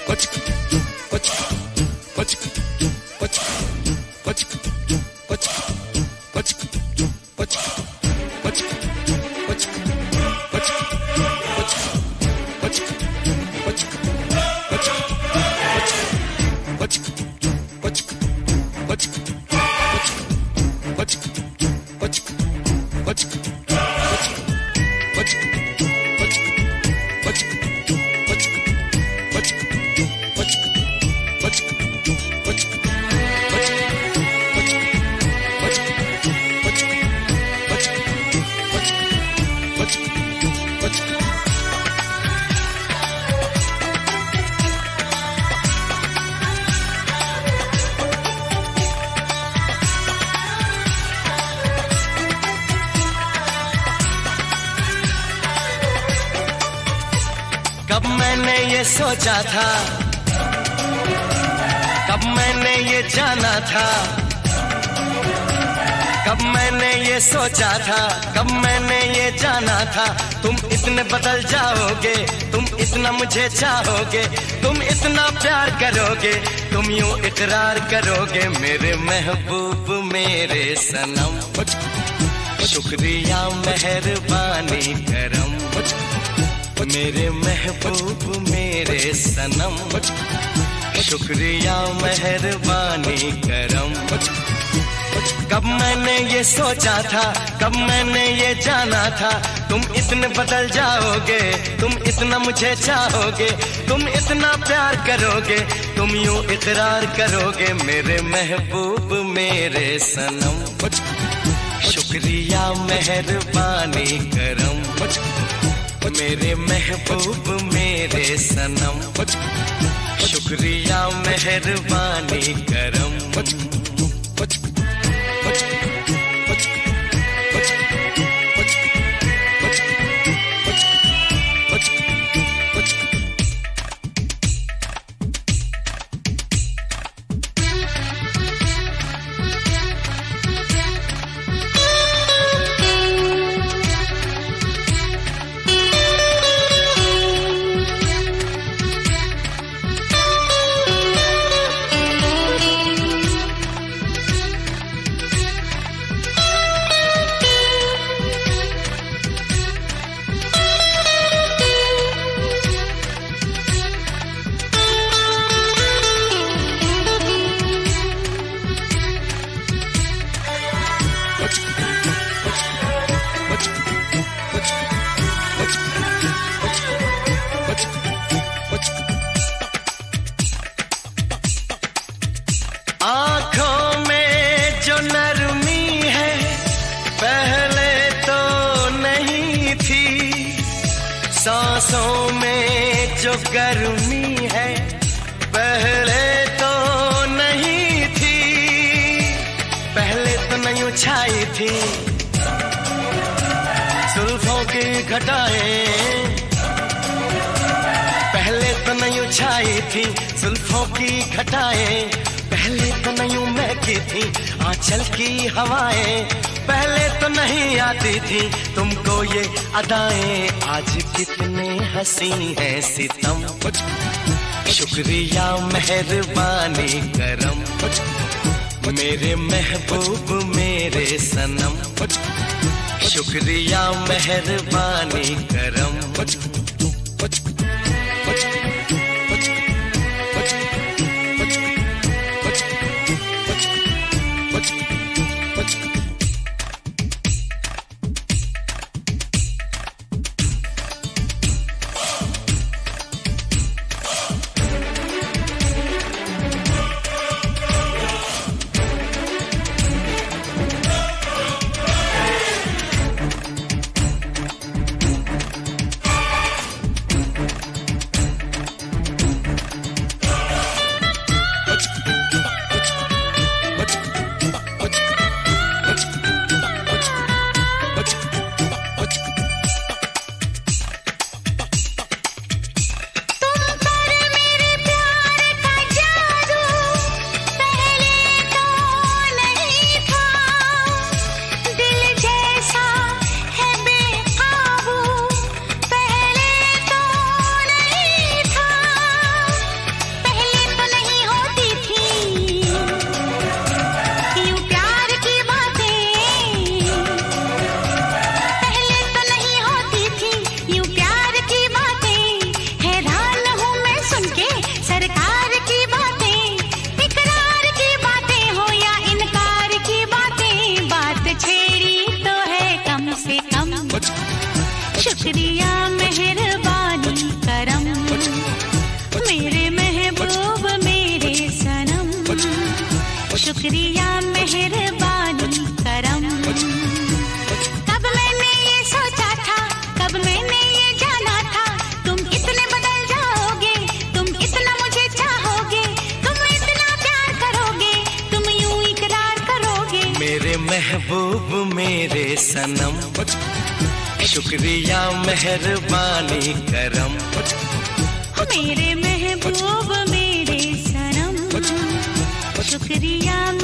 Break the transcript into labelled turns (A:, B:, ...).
A: कब मैंने ये सोचा था, कब मैंने ये जाना था, कब मैंने ये सोचा था, कब मैंने ये जाना था, तुम इतने बदल जाओगे, तुम इतना मुझे चाहोगे, तुम इतना प्यार करोगे, तुम यूं इकरार करोगे मेरे महबूब मेरे सनम। शुक्रिया मेहरबानी करम मेरे महबूब मेरे सनम। शुक्रिया मेहरबानी करम। कब मैंने ये सोचा था, कब मैंने ये जाना था, तुम इतने बदल जाओगे, तुम इतना मुझे चाहोगे, तुम इतना प्यार करोगे, तुम यूं इकरार करोगे मेरे महबूब मेरे सनम। शुक्रिया मेहरबानी करम मेरे महबूब मेरे सनम। शुक्रिया मेहरबानी करम। आँखों में जो नरमी है पहले तो नहीं थी, सांसों में जो गर्मी है पहले तो नहीं थी, पहले तो नहीं छाई थी जुल्फों की घटाएं, पहले तो नहीं छाई थी जुल्फों की घटाएं, पहले तो नहीं महकी थी आंचल की हवाएं, पहले तो नहीं आती थी तुमको ये अदाएं, आज कितने हंसी है सितम। शुक्रिया मेहरबानी करम मेरे महबूब मेरे सनम। शुक्रिया मेहरबानी करम। महबूब मेरे सनम, शुक्रिया मेहरबानी करम।
B: मेरे महबूब मेरे सनम, शुक्रिया